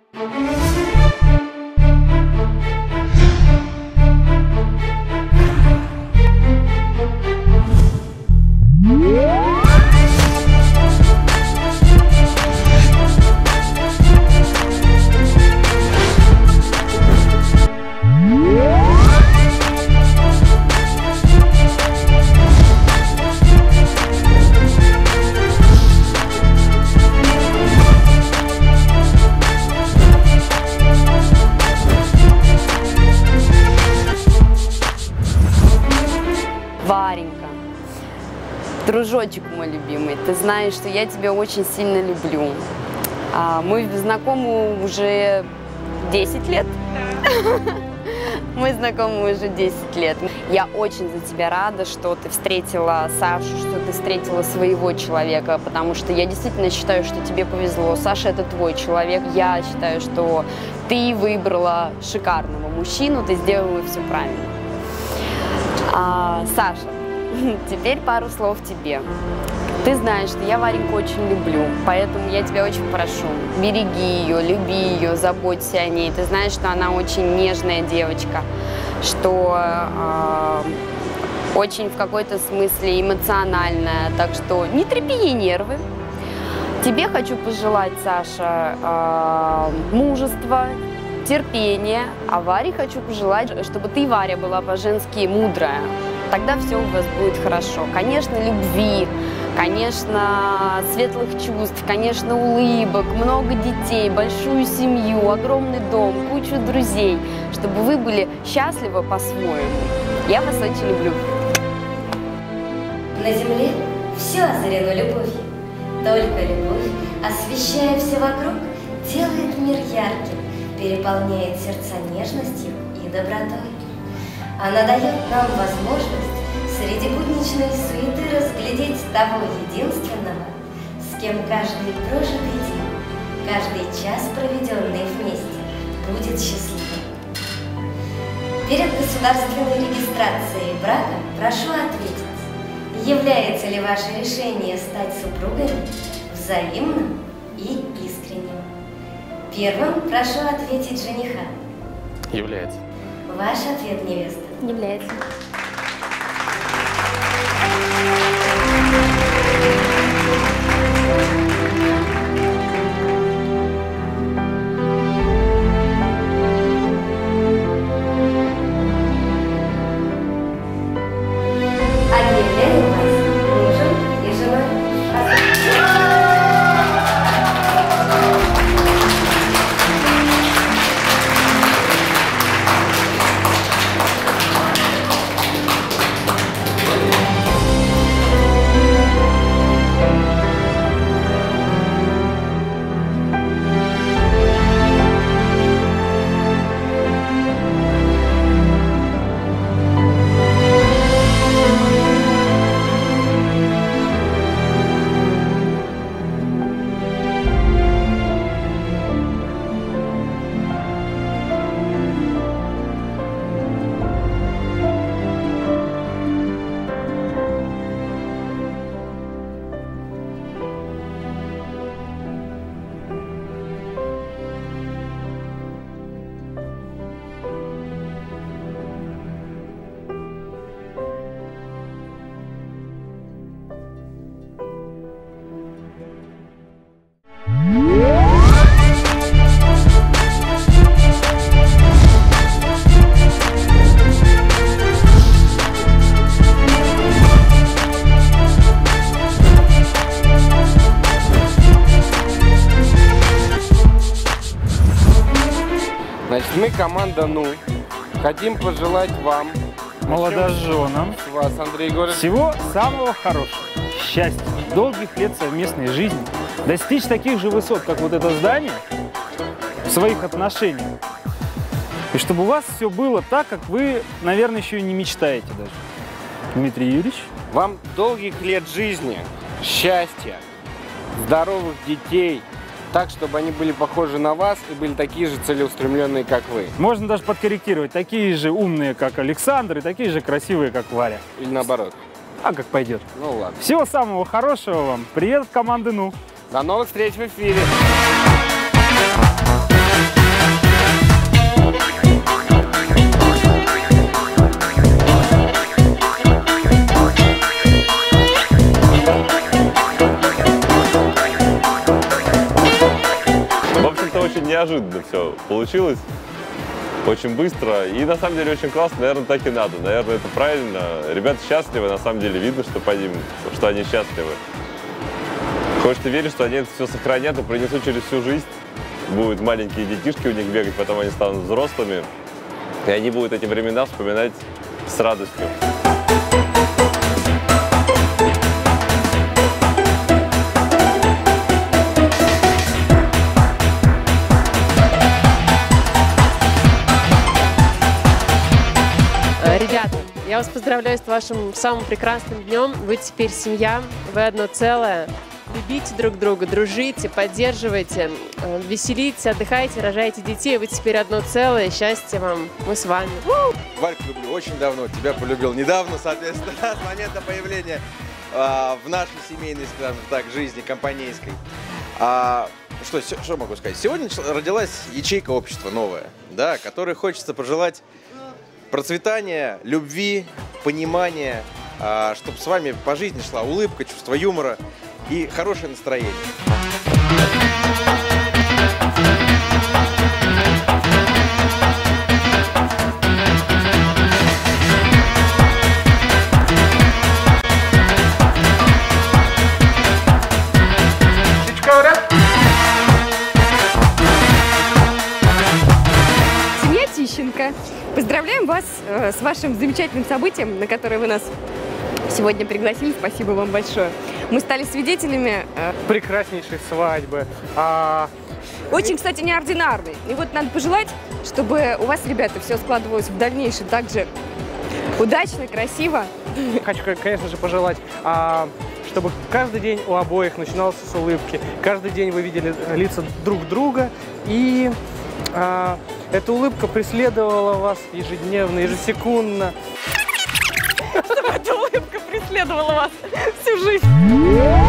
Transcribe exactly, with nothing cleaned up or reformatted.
Варенька, дружочек мой любимый, ты знаешь, что я тебя очень сильно люблю. Мы знакомы уже десять лет. Мы знакомы уже десять лет. Я очень за тебя рада, что ты встретила Сашу, что ты встретила своего человека, потому что я действительно считаю, что тебе повезло. Саша – это твой человек. Я считаю, что ты выбрала шикарного мужчину, ты сделала все правильно. А, Саша, теперь пару слов тебе. Ты знаешь, что я Вареньку очень люблю, поэтому я тебя очень прошу, береги ее, люби ее, заботься о ней. Ты знаешь, что она очень нежная девочка, что э, очень в какой-то смысле эмоциональная, так что не трепи ей нервы. Тебе хочу пожелать, Саша, э, мужества, терпения, а Варе хочу пожелать, чтобы ты, Варя, была по-женски мудрая. Тогда все у вас будет хорошо. Конечно, любви, конечно, светлых чувств, конечно, улыбок, много детей, большую семью, огромный дом, кучу друзей, чтобы вы были счастливы по-своему. Я вас очень люблю. На земле все озарено любовью. Только любовь, освещая все вокруг, делает мир ярким, переполняет сердца нежностью и добротой. Она дает нам возможность среди будничной суеты разглядеть того единственного, с кем каждый прожитый день, каждый час, проведенный вместе, будет счастливым. Перед государственной регистрацией брака прошу ответить, является ли ваше решение стать супругами взаимным и искренним. Первым прошу ответить жениха. Является. Ваш ответ, невеста. Является. Объявляем вас мужем и женой. Значит, мы, команда «Ну», хотим пожелать вам, молодоженам, с вас, Андрей Егорович, всего самого хорошего, счастья, долгих лет совместной жизни, достичь таких же высот, как вот это здание, в своих отношениях. И чтобы у вас все было так, как вы, наверное, еще и не мечтаете даже. Дмитрий Юрьевич? вам долгих лет жизни, счастья, здоровых детей, так, чтобы они были похожи на вас и были такие же целеустремленные, как вы. Можно даже подкорректировать. Такие же умные, как Александр, и такие же красивые, как Варя. Или наоборот. А как пойдет. Ну ладно. Всего самого хорошего вам. Привет от команды «Ну». До новых встреч в эфире. как-то очень неожиданно все получилось. Очень быстро. И на самом деле очень классно. Наверное, так и надо. Наверное, это правильно. Ребята счастливы. На самом деле видно, что по ним, что они счастливы. Хочется верить, что они это все сохранят и принесут через всю жизнь. Будут маленькие детишки у них бегать, потом они станут взрослыми. И они будут эти времена вспоминать с радостью. Ребята, я вас поздравляю с вашим самым прекрасным днем. Вы теперь семья, вы одно целое. Любите друг друга, дружите, поддерживайте, веселитесь, отдыхайте, рожайте детей. Вы теперь одно целое. Счастья вам. Мы с вами. Вальку люблю очень давно, тебя полюбил недавно, соответственно, с момента появления а, в нашей семейной, скажем так, жизни компанейской. А, что, что могу сказать? Сегодня родилась ячейка общества новая, да, которой хочется пожелать процветания, любви, понимания, а, чтобы с вами по жизни шла улыбка, чувство юмора и хорошее настроение. Семья Тищенко. Поздравляем вас э, с вашим замечательным событием, на которое вы нас сегодня пригласили. Спасибо вам большое. Мы стали свидетелями э, Прекраснейшей свадьбы. А... очень, кстати, неординарной. И вот надо пожелать, чтобы у вас, ребята, все складывалось в дальнейшем так же удачно, красиво. Хочу, конечно же, пожелать, а, чтобы каждый день у обоих начинался с улыбки. Каждый день вы видели лица друг друга. И а, эта улыбка преследовала вас ежедневно, ежесекундно. Чтобы эта улыбка преследовала вас всю жизнь.